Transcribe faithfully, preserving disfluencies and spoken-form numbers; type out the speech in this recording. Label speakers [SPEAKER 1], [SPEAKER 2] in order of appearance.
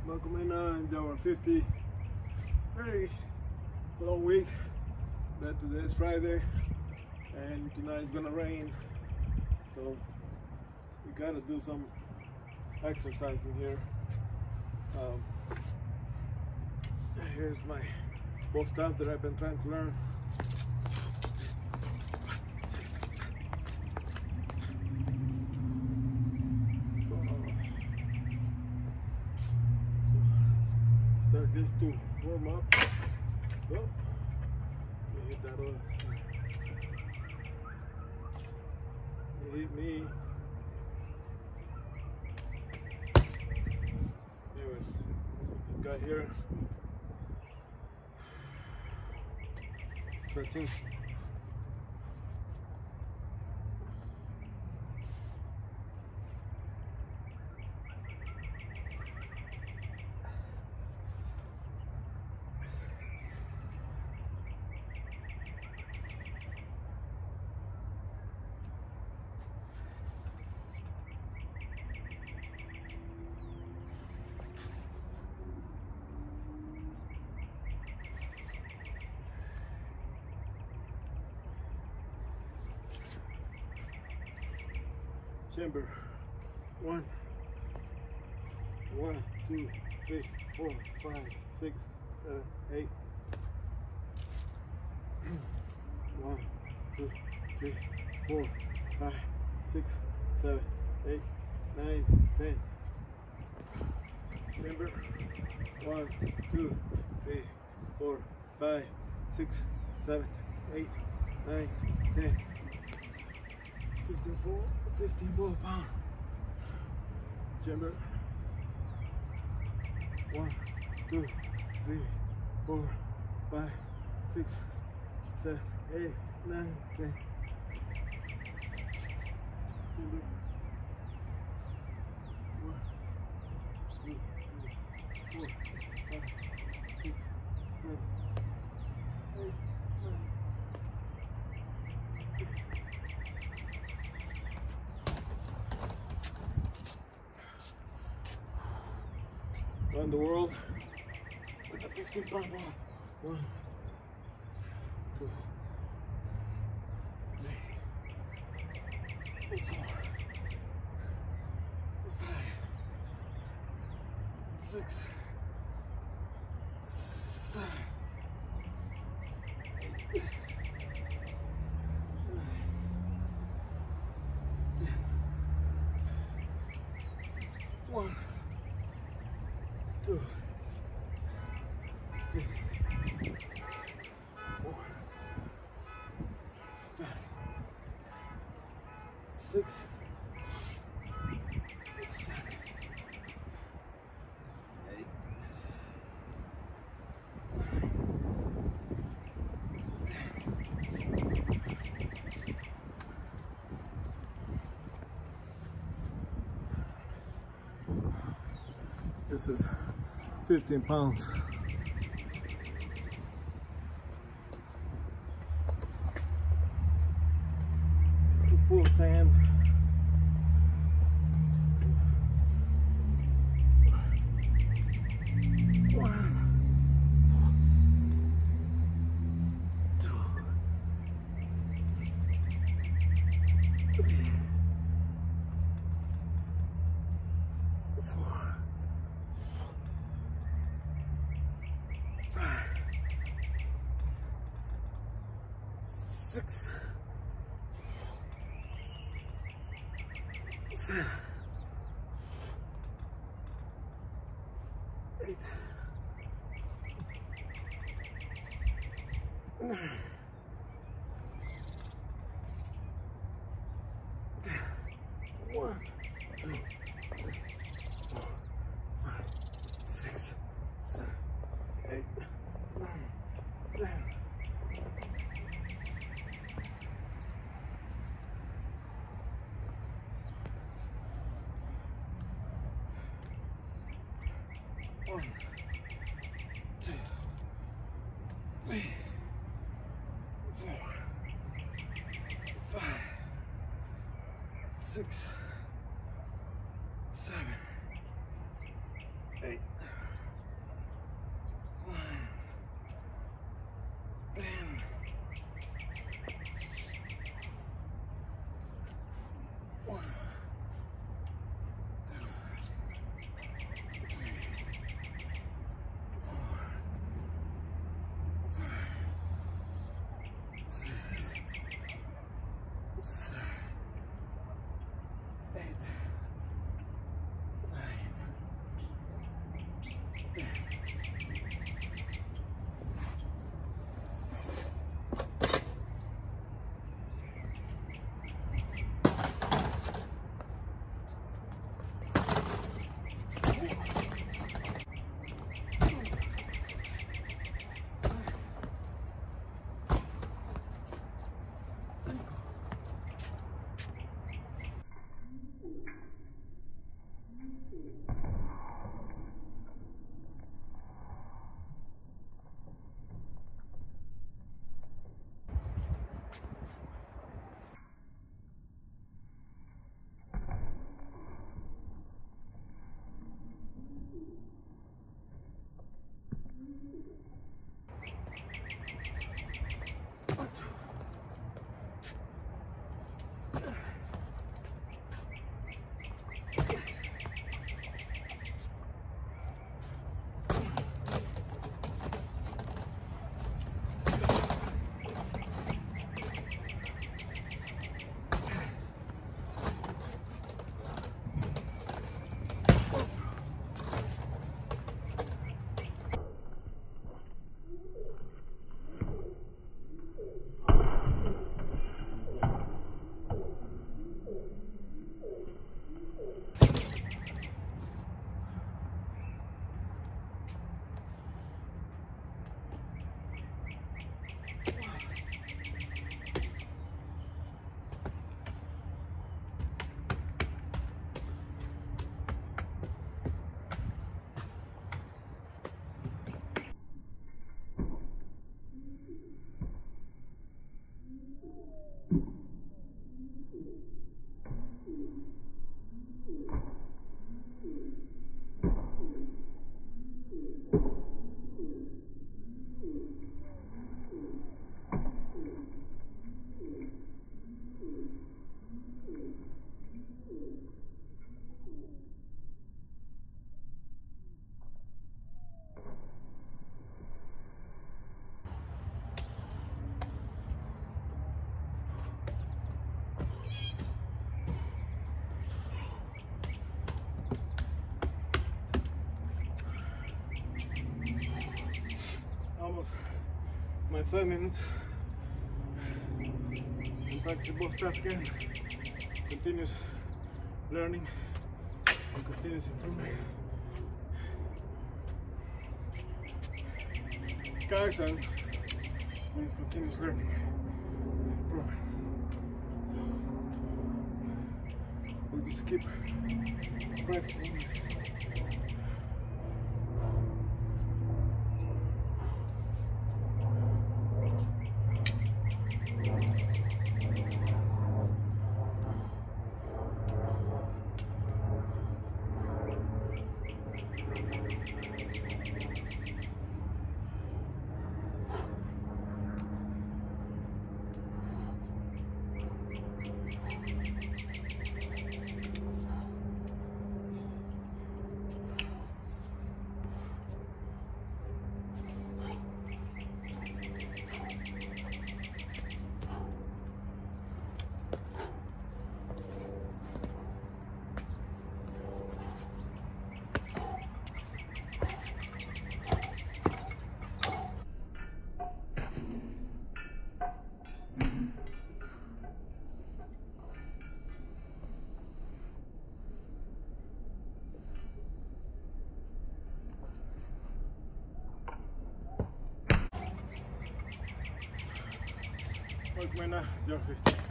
[SPEAKER 1] Welcome in uh, Jaguar fifty. Very long week, but today is Friday and tonight it's gonna rain, so we gotta do some exercising here. Um, here's my both stuff that I've been trying to learn. Start this to warm up. Oh, let me hit that on. It hit me. Anyways, this guy here. Stretching. Chamber. One, one, two, three, four, five, six, seven, eight. One, two, three, four, five, six, seven, eight, nine, ten. Chamber. One, two, three, four, five, six, seven, eight, nine, ten. fifty-four, fifty more pound. Chamber. One, two, three, four, five, six, seven, eight, nine, ten. Chamber. One, two, three, four, five, six, seven, eight, nine. Around the world with a fifteen pound ball. One, two, three, four, five, six, seven, eight, nine, ten. One, two, three, four, five, six, seven, eight, nine, ten. This is fifteen pounds. Full of sand. One, two, three, four, five, six, seven, eight, nine, ten. One, two, three, four, five, six, seven, eight, nine, ten. One, two, three, four, five, six, seven, eight. almost my five minutes. And practice both stuff again. Continuous learning and continuous improvement. Kaizen means continuous learning and improvement. So we'll just keep practicing. Work my Jaguar fifty.